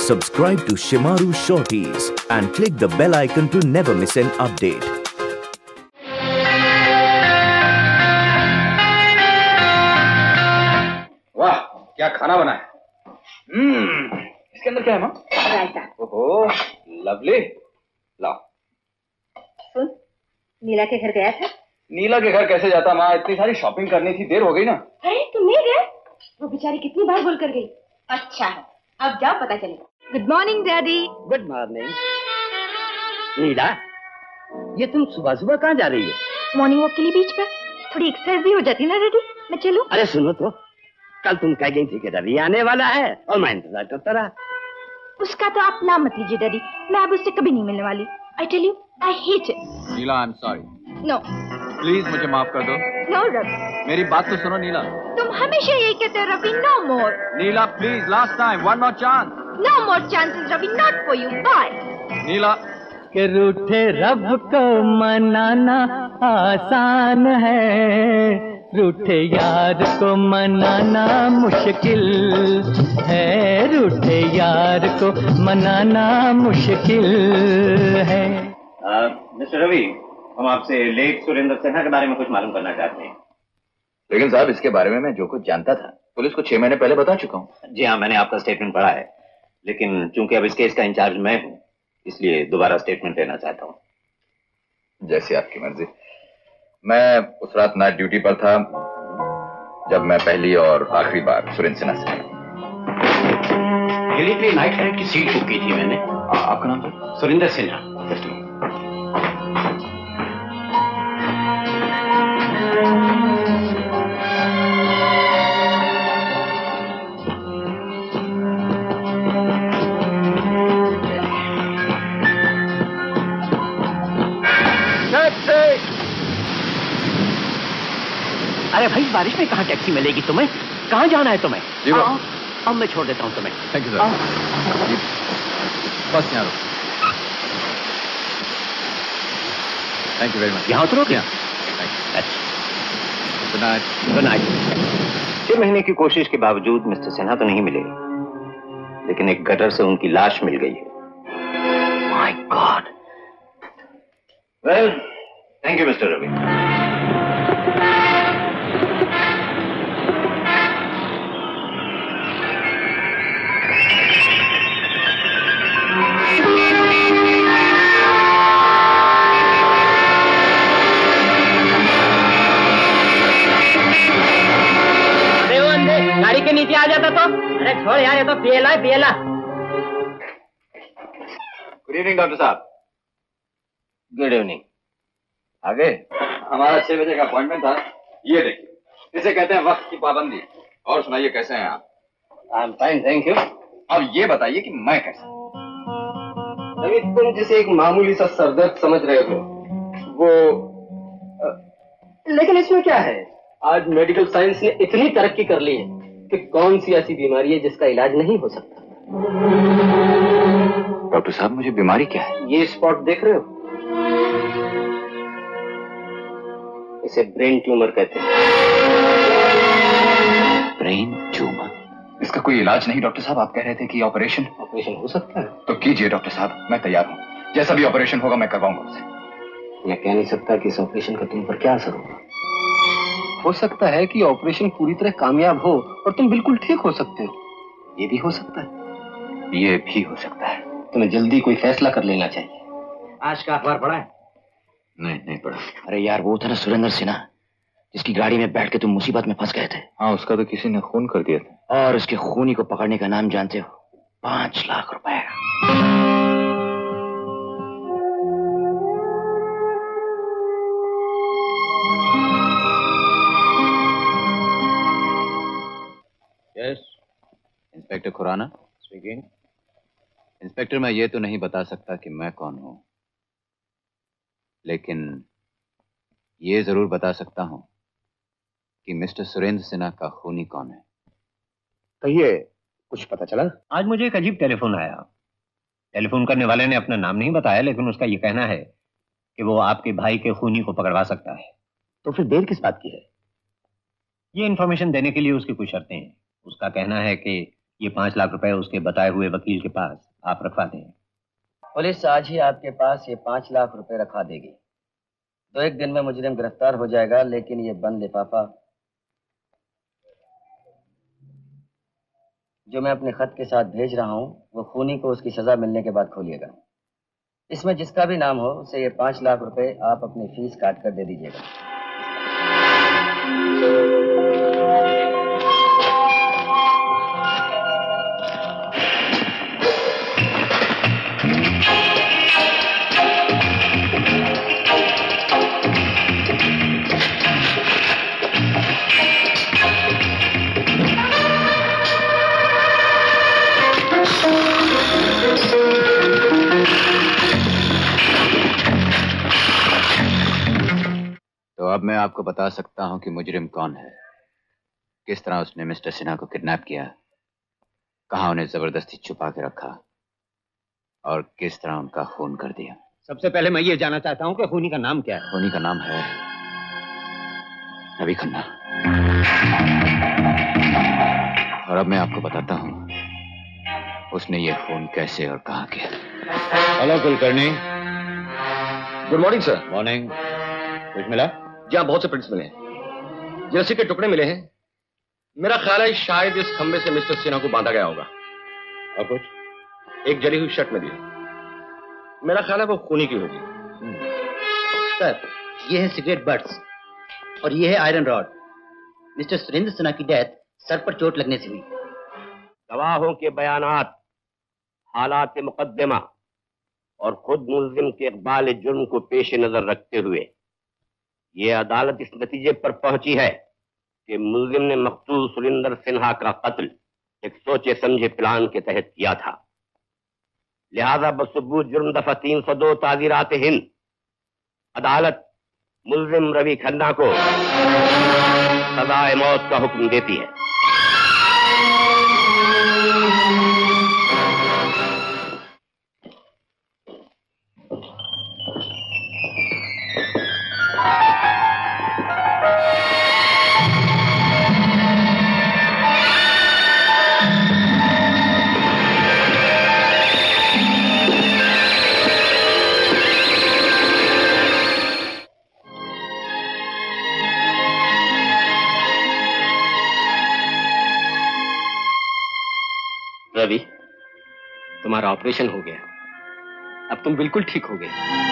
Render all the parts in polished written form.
Subscribe to Shimaru Shorties and click the bell icon to never miss an update. वाह, क्या खाना बना है। इसके अंदर क्या है माँ? रायता। ओहो, लवली। लाओ। सुन, नीला के घर गया था? नीला के घर कैसे जाता माँ, इतनी सारी शॉपिंग करनी थी, देर हो गई ना। अरे तुम नहीं गए? वो बेचारी कितनी बार बोल कर गई। अच्छा है, अब जाओ पता चलेगा। Good morning daddy. Good morning. Neela, ये तुम सुबह सुबह कहाँ जा रही हो? मॉर्निंग वॉक के लिए बीच पर, थोड़ी एक्सरसाइज भी हो जाती ना डैडी। मैं चलूं? अरे सुनो तो, कल तुम कह गई थी कि रवि आने वाला है और मैं इंतजार करता रहा। उसका तो आप नाम मत लीजिए डैडी, मैं अब उससे कभी नहीं मिलने वाली। I tell you, I hate it. Neela, I am sorry. No please मुझे माफ कर दो। नो रवि, मेरी बात तो सुनो नीला। तुम हमेशा यही कहते हो Ravi, no more. Neela please, last time, one more chance. No more chances Ravi, not for you, bye. Neela. कि रूठे रब को मनाना आसान है, रूठे यार को मनाना मुश्किल है, रूठे यार को मनाना मुश्किल है। मिस्टर रवि, हम आपसे लेट सुरेंद्र सिन्हा के बारे में कुछ मालूम करना चाहते हैं। लेकिन साहब, इसके बारे में मैं जो कुछ जानता था पुलिस को 6 महीने पहले बता चुका हूँ। जी हाँ, मैंने आपका स्टेटमेंट पढ़ा है, लेकिन चूंकि अब इस केस का इंचार्ज मैं हूँ, इसलिए दोबारा स्टेटमेंट लेना चाहता हूँ। जैसी आपकी मर्जी। मैं उस रात नाइट ड्यूटी पर था जब मैं पहली और आखिरी बार सुरेंद्र सिन्हा से मिली नाइट फ्लाइट की सीट बुक की थी मैंने। आपका नाम सर? सुरेंद्र सिन्हा। अरे भाई, बारिश में कहाँ टैक्सी मिलेगी तुम्हें? कहाँ जाना है तुम्हें? अब मैं छोड़ देता हूँ तुम्हें। Thank you sir. बस यहाँ रुको। Thank you very much. यहाँ उतरोगे? Good night. Good night. 6 महीने की कोशिश के बावजूद मिस्टर सिन्हा तो नहीं मिले, लेकिन एक गटर से उनकी लाश मिल गई है। My god. Well, thank you mister Ravi. गाड़ी के नीचे आ जाता तो। अरे छोड़ यार, ये तो पियला है, पियला। गुड इवनिंग डॉक्टर साहब। Good evening. आगे हमारा 6 बजे का अपॉइंटमेंट था। ये देखिए, इसे कहते हैं वक्त की पाबंदी। और सुनाइए, कैसे हैं आप? I am fine, thank you. अब ये बताइए कि मैं कैसा? अभी तुम जिसे एक मामूली सा सरदर्द समझ रहे हो वो, लेकिन इसमें क्या है, आज मेडिकल साइंस ने इतनी तरक्की कर ली है कि कौन सी ऐसी बीमारी है जिसका इलाज नहीं हो सकता। डॉक्टर साहब, मुझे बीमारी क्या है? ये स्पॉट देख रहे हो, इसे ब्रेन ट्यूमर कहते हैं। Brain tumour? इसका कोई इलाज नहीं डॉक्टर साहब? आप कह रहे थे कि ऑपरेशन हो सकता है। तो कीजिए डॉक्टर साहब, मैं तैयार हूँ। जैसा भी ऑपरेशन होगा मैं करवाऊंगा उसे। मैं कह नहीं सकता कि इस ऑपरेशन का तुम पर क्या असर होगा। हो सकता है कि ऑपरेशन पूरी तरह कामयाब हो और तुम बिल्कुल ठीक हो सकते हो। ये भी हो सकता है। ये भी हो सकता है। तुम्हें जल्दी कोई फैसला कर लेना चाहिए। आज का अखबार पढ़ा है? नहीं पढ़ा। अरे यार, वो था ना सुरेंद्र सिन्हा, जिसकी गाड़ी में बैठ के तुम मुसीबत में फंस गए थे। हाँ, उसका तो किसी ने खून कर दिया था। और उसके खूनी को पकड़ने का नाम जानते हो? 5 लाख रुपए। Yes, inspector Khurana speaking. Inspector, मैं ये तो नहीं बता सकता कि मैं कौन हूं, लेकिन ये जरूर बता सकता हूं कि मिस्टर सुरेंद्र सिन्हा का खूनी कौन है। कहिए, कुछ पता चला? आज मुझे एक अजीब टेलीफोन आया। टेलीफोन करने वाले ने अपना नाम नहीं बताया, लेकिन उसका ये कहना है कि वो आपके भाई के खूनी को पकड़वा सकता है। तो फिर देर किस बात की है? ये इन्फॉर्मेशन देने के लिए उसकी कुछ शर्तें हैं। उसका कहना है कि ये 5 लाख रुपए उसके बताए हुए वकील के पास आप रखवा दें। पुलिस आज ही आपके पास ये 5 लाख रुपए रखवा देगी। 2-1 दिन में मुजरिम गिरफ्तार हो जाएगा, लेकिन ये बंद लिफाफा जो मैं अपने खत के साथ भेज रहा हूं, वो खूनी को उसकी सजा मिलने के बाद खोलिएगा। इसमें जिसका भी नाम हो उसे ये 5 लाख रुपए आप अपनी फीस काट कर दे दीजिएगा। तो अब मैं आपको बता सकता हूं कि मुजरिम कौन है, किस तरह उसने मिस्टर सिन्हा को किडनैप किया, कहां उन्हें जबरदस्ती छुपा के रखा और किस तरह उनका खून कर दिया। सबसे पहले मैं ये जानना चाहता हूं कि खूनी का नाम क्या है। खूनी का नाम है रवि खन्ना। और अब मैं आपको बताता हूं उसने ये खून कैसे और कहां किया। Hello Kulkarni. Good morning sir. Morning. कुछ मिला? जी हाँ, बहुत से प्रिंट्स मिले हैं, जर्सी के टुकड़े मिले हैं। मेरा ख्याल है शायद इस खंबे से मिस्टर सिन्हा को बांधा गया होगा। और कुछ? एक जली हुई शर्ट मिली, मेरा ख्याल है वो खूनी की होगी। सर, ये है सिगरेट बट्स और ये है iron rod. Mister Surendra Sinha की डेथ सर पर चोट लगने से हुई। गवाहों के बयानात, हालात मुकद्दमा और खुद मुल्जिम के इकबाल जुर्म को पेश नजर रखते हुए ये अदालत इस नतीजे पर पहुंची है कि मुल्जिम ने मकतूल सुरेंद्र सिन्हा का कत्ल एक सोचे समझे प्लान के तहत किया था। लिहाजा बसुबूत जुर्म दफा 302 ताज़ीरात हिंद अदालत मुल्जिम रवि खन्ना को सजाए मौत का हुक्म देती है। रवि, तुम्हारा ऑपरेशन हो गया, अब तुम बिल्कुल ठीक हो गए।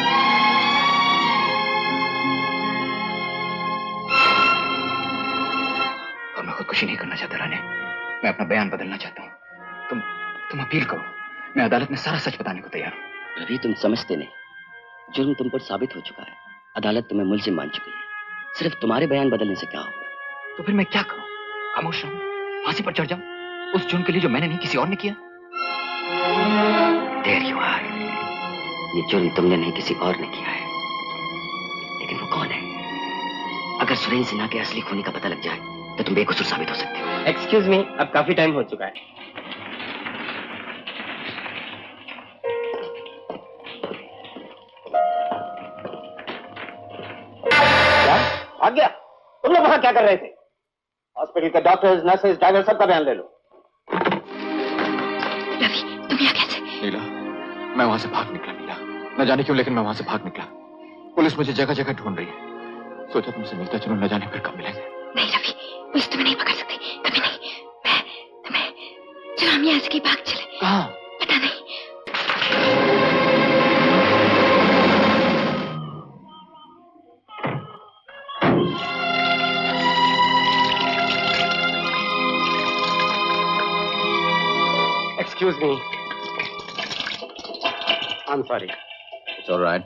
और मैं खुदकुशी नहीं करना चाहता रानी, मैं अपना बयान बदलना चाहता हूँ। तुम अपील करो, मैं अदालत में सारा सच बताने को तैयार हूँ। रवि, तुम समझते नहीं, जुर्म तुम पर साबित हो चुका है, अदालत तुम्हें मुल्जिम मान चुकी है। सिर्फ तुम्हारे बयान बदलने से क्या हो? तो फिर मैं क्या करूं? खामोश रहूं, फांसी पर चढ़ जाऊं उस जुर्म के लिए जो मैंने नहीं किसी और ने किया? There you are. ये जुर्म तुमने नहीं किसी और ने किया है, लेकिन वो कौन है? अगर सुरेंद्र सिन्हा के असली खूनी का पता लग जाए तो तुम बेकसूर साबित हो सकते हो। एक्सक्यूज मी, अब काफी टाइम हो चुका है। क्या आ गया? तुम लोग वहां क्या कर रहे थे? हॉस्पिटल के डॉक्टर्स, नर्सेज, ड्राइवर सबका बयान ले लो। रवि, तुम यहाँ कैसे? नीला, मैं वहां से भाग निकला। नीला, न जाने क्यों, लेकिन मैं वहां से भाग निकला। पुलिस मुझे जगह जगह ढूंढ रही है। सोचा तुमसे मिलता चलो, न जाने फिर कब मिलेंगे। नहीं रवि, पुलिस तुम्हें नहीं पकड़ सकती, कभी नहीं। मैं तुम्हें, चलो हम यहाँ से कहीं भाग चले। कहाँ? पता नहीं। Excuse me. I'm sorry. It's all right.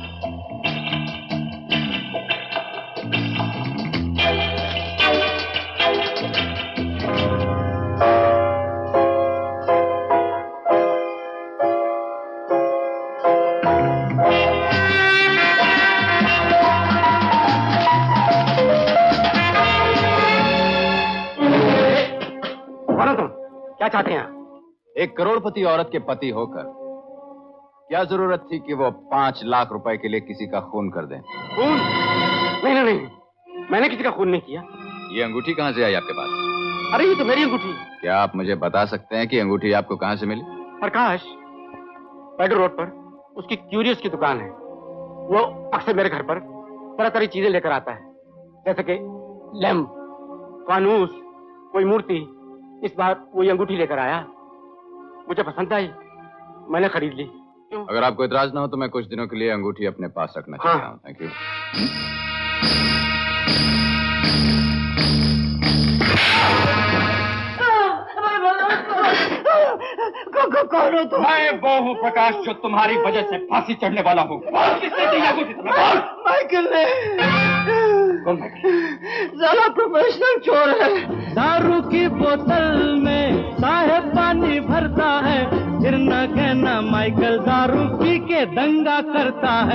कौन हो तुम? क्या चाहते हैं? एक करोड़पति औरत के पति होकर क्या जरूरत थी कि वो 5 लाख रुपए के लिए किसी का खून कर दें? खून? नहीं नहीं नहीं, मैंने किसी का खून नहीं किया। ये अंगूठी कहां से आई आपके पास? अरे ये तो मेरी अंगूठी। क्या आप मुझे बता सकते हैं कि अंगूठी आपको कहां से मिली? प्रकाश, पेड्रो रोड पर उसकी क्यूरियस की दुकान है। वो अक्सर मेरे घर पर तरह तरह चीजें लेकर आता है, जैसे कि लैम्प, फानूस, कोई मूर्ति। इस बार वो ये अंगूठी लेकर आया, मुझे पसंद आई, मैंने खरीद ली। अगर आपको इतराज ना हो तो मैं कुछ दिनों के लिए अंगूठी अपने पास रखना चाहता हूँ। Thank you. कौन हो तुम? मैं वो हूँ प्रकाश, जो तुम्हारी वजह से फांसी चढ़ने वाला हूँ। किसने दी अंगूठी तुम्हें? माइकल ने। कौन माइकल? ज़्यादा प्रोफेशनल चोर है। दारू की बोतल में साहेब पानी भरता है, फिर न कहना माइकल दारू पी के दंगा करता है।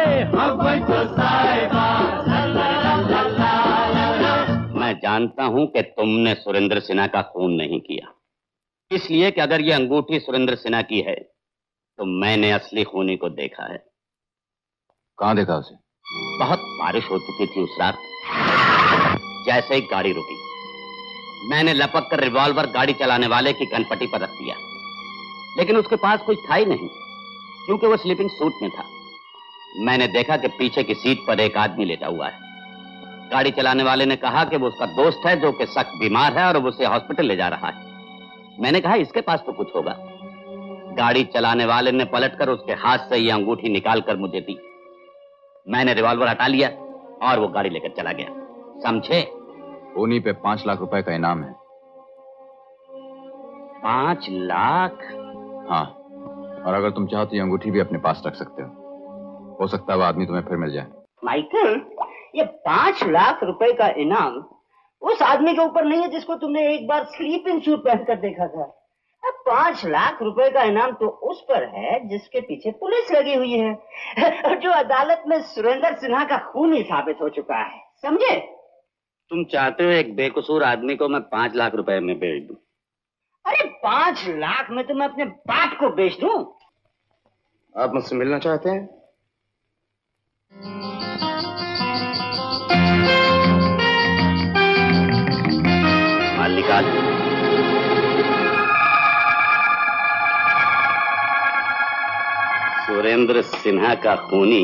मैं जानता हूं कि तुमने सुरेंद्र सिन्हा का खून नहीं किया, इसलिए कि अगर ये अंगूठी सुरेंद्र सिन्हा की है तो मैंने असली खूनी को देखा है। कहां देखा उसे? बहुत बारिश हो चुकी थी उस रात। जैसे ही गाड़ी रुकी, मैंने लपक कर रिवॉल्वर गाड़ी चलाने वाले की कनपट्टी पर रख दिया, लेकिन उसके पास कुछ था ही नहीं, क्योंकि वो स्लीपिंग सूट में था। मैंने देखा कि पीछे की सीट पर एक आदमी लेटा हुआ है। गाड़ी चलाने वाले ने कहा कि वो उसका दोस्त है जो कि सख्त बीमार है और वो उसे हॉस्पिटल ले जा रहा है। मैंने कहा इसके पास तो कुछ होगा। गाड़ी चलाने वाले ने पलटकर उसके हाथ से ये अंगूठी निकालकर मुझे दी। मैंने रिवॉल्वर हटा लिया और वो गाड़ी लेकर चला गया। समझे? खूनी पे 5 लाख रुपए का इनाम है। 5 लाख? हाँ, और अगर तुम चाहो तो ये अंगूठी भी अपने पास रख सकते हो सकता है वो आदमी तुम्हें फिर मिल जाए। माइकल, ये 5 लाख रुपए का इनाम उस आदमी के ऊपर नहीं है जिसको तुमने एक बार स्लीपिंग सूट पहनकर देखा था। अब 5 लाख रुपए का इनाम तो उस पर है जिसके पीछे पुलिस लगी हुई है और जो अदालत में सुरेंद्र सिन्हा का खूनी साबित हो चुका है। समझे? तुम चाहते हो एक बेकसूर आदमी को मैं 5 लाख रुपए में बेच दूं? अरे 5 लाख में तो मैं अपने बाप को बेच दूं। आप मुझसे मिलना चाहते हैं? माल निकाल। सुरेंद्र सिन्हा का खूनी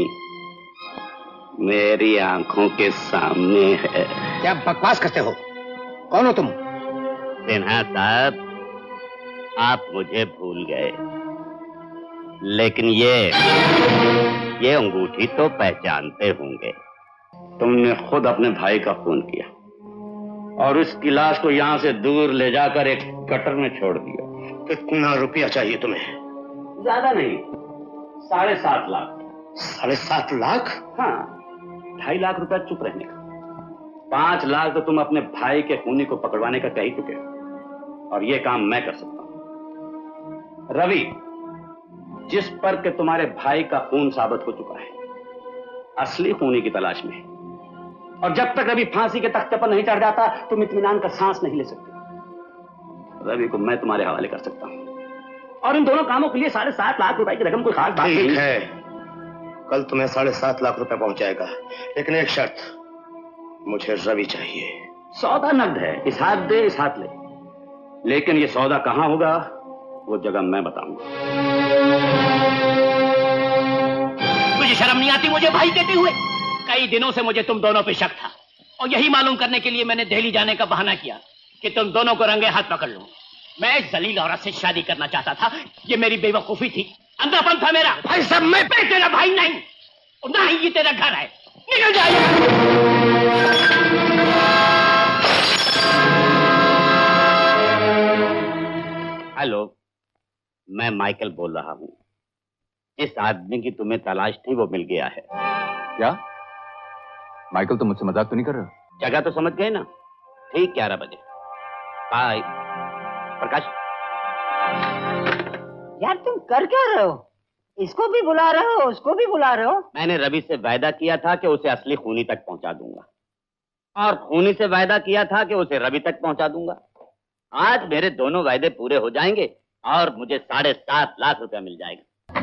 मेरी आंखों के सामने है। क्या बकवास करते हो? कौन हो तुम? सिन्हा साहब, आप मुझे भूल गए, लेकिन ये अंगूठी तो पहचानते होंगे। तुमने खुद अपने भाई का खून किया और उसकी लाश को यहां से दूर ले जाकर एक गटर में छोड़ दिया। कितना रुपया चाहिए तुम्हें? ज्यादा नहीं, 7.5 लाख। 7.5 लाख? हाँ, 2.5 लाख रुपया चुप रहने का। 5 लाख तो तुम अपने भाई के खूनी को पकड़वाने का कह ही चुके हो, और ये काम मैं कर सकता हूं। रवि, जिस पर के तुम्हारे भाई का खून साबित हो चुका है, असली खूनी की तलाश में, और जब तक रवि फांसी के तख्ते पर नहीं चढ़ जाता तुम इत्मीनान का सांस नहीं ले सकते। रवि को मैं तुम्हारे हवाले कर सकता हूं, और इन दोनों कामों के लिए 7.5 लाख रुपए की रकम कोई खास बात नहीं है। कल तुम्हें 7.5 लाख रुपए पहुंच जाएगा, लेकिन एक शर्त, मुझे रवि चाहिए। सौदा नकद है, इस हाथ दे इस हाथ ले, लेकिन ये सौदा कहां होगा वो जगह मैं बताऊंगा। मुझे शर्म नहीं आती मुझे भाई कहते हुए? कई दिनों से मुझे तुम दोनों पे शक था, और यही मालूम करने के लिए मैंने दिल्ली जाने का बहाना किया कि तुम दोनों को रंगे हाथ पकड़ लूं। मैं इस जलील औरत से शादी करना चाहता था, ये मेरी बेवकूफी थी, अंधापन था मेरा। भाई साहब, मैं तेरा भाई नहीं, और ना ही ये तेरा घर है, निकल जाइए। हेलो, मैं माइकल बोल रहा हूं। इस आदमी की तुम्हें तलाश थी, वो मिल गया है। क्या? माइकल, तुम मुझसे मजाक तो नहीं कर रहे? जगह तो समझ गए ना? ठीक 11 बजे। बाय। प्रकाश, यार तुम कर क्या रहे हो? इसको भी बुला रहे हो, उसको भी बुला रहे हो? मैंने रवि से वायदा किया था कि उसे असली खूनी तक पहुंचा दूंगा, और खूनी से वायदा किया था कि उसे रवि तक पहुंचा दूंगा। आज मेरे दोनों वायदे पूरे हो जाएंगे और मुझे 7.5 लाख रुपया मिल जाएगा।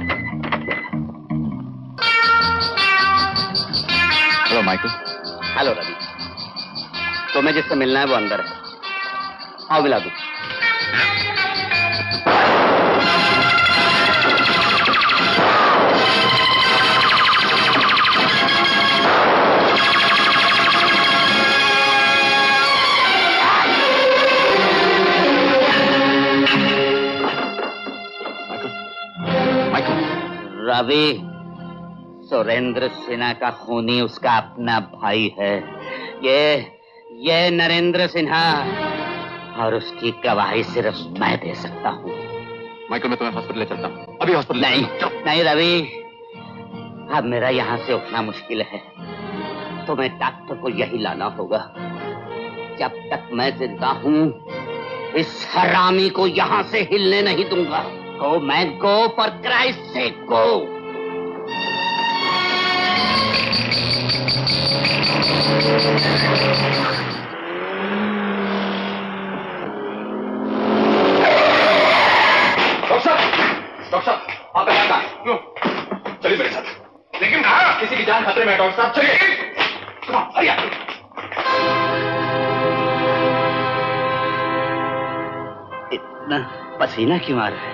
Hello Michael. हेलो रवि, तुम्हें जिससे मिलना है वो अंदर है, आओ मिला दूं। रवि, सुरेंद्र सिन्हा का खूनी उसका अपना भाई है। ये नरेंद्र सिन्हा, और उसकी गवाही सिर्फ मैं दे सकता हूँ। माइकल, मैं तुम्हें हॉस्पिटल ले चलता हूँ। अभी हॉस्पिटल। नहीं रवि, अब मेरा यहाँ से उठना मुश्किल है। तुम्हें डॉक्टर को यही लाना होगा। जब तक मैं जिंदा हूँ, इस हरामी को यहाँ से हिलने नहीं दूंगा। Go man go, for Christ sake go. Doctor साहब, आप यहाँ कहाँ? क्यों? चलिए मेरे साथ। लेकिन कहाँ? किसी की जान खतरे में है डॉक्टर साहब, चलिए। इतना पसीना क्यों आ रहा है?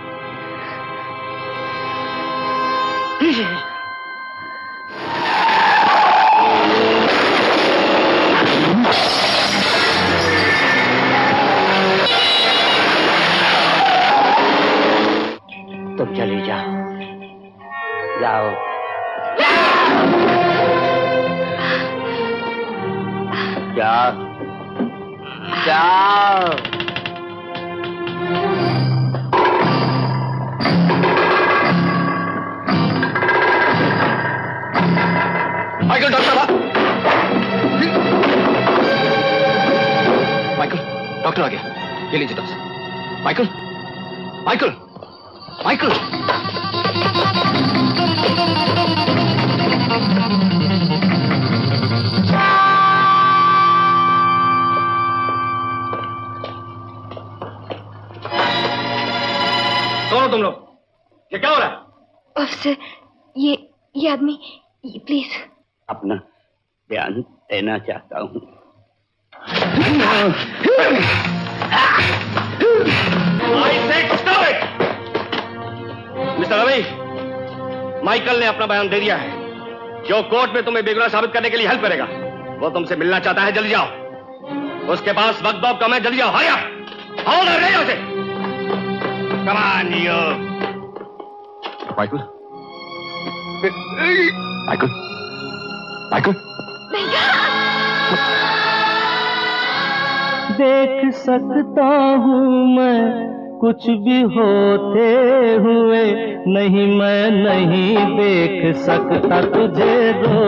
तुम चले जाओ, जाओ। जाओ, जाओ। माइकल, डॉक्टर साहब। माइकल, डॉक्टर आ गया। ये लीजिए डॉक्टर। Michael, Michael, Michael. कौन हो तुम लोग? ये क्या हो रहा है? ऑफिसर, ये आदमी, प्लीज। अपना बयान देना चाहता हूँ। मिस्टर रवि, माइकल ने अपना बयान दे दिया है। जो कोर्ट में तुम्हें बेगुनाह साबित करने के लिए हेल्प करेगा, वो तुमसे मिलना चाहता है। जल्दी जाओ, उसके पास वक्त बहुत कम है। जल्दी जाओ, हरिया। आओ ना, ले उसे। Come on you. Michael, Michael, Michael. देख सकता हूँ मैं कुछ भी होते हुए, नहीं मैं नहीं देख सकता तुझे रो